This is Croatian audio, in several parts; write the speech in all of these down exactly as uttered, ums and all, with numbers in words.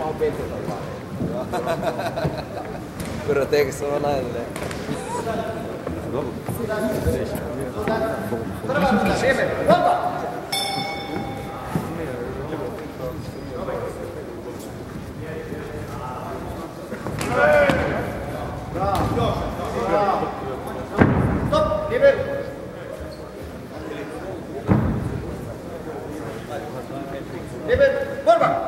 malo pete da gleda. Prvo tega samo najde. Dobro. Hrvatska, šeme, borba! Bravo! Bravo! Stop! Liber! Liber! Borba!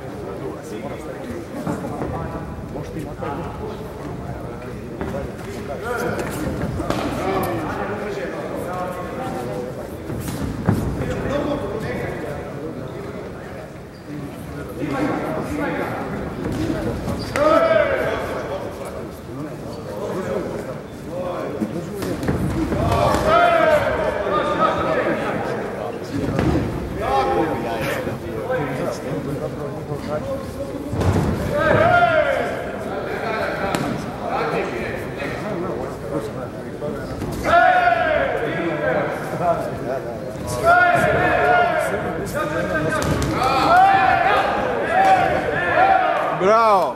Bravo!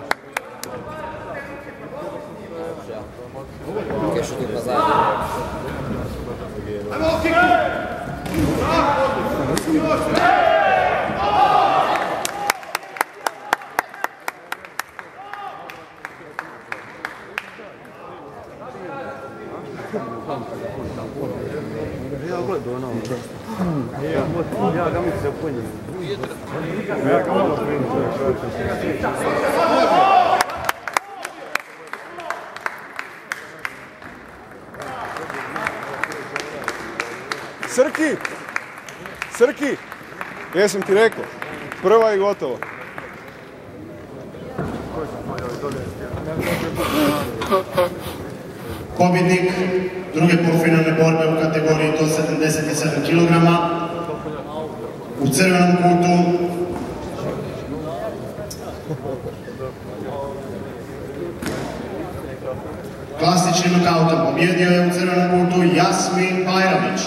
Kešu ti pa zadnje. Ajmo, kiku! Ja gledao ono. Ja ga mi se ponio. Ja ga malo ponio. Srki! Srki! Jesam ti rekao. Prva i gotovo. Pobjednik druge polufinalne borbe u kategoriji do sedamdeset sedam kilograma u crvenom kutu klasičnim nokautom pobjedio je u crvenom kutu Jasmin Bajrović.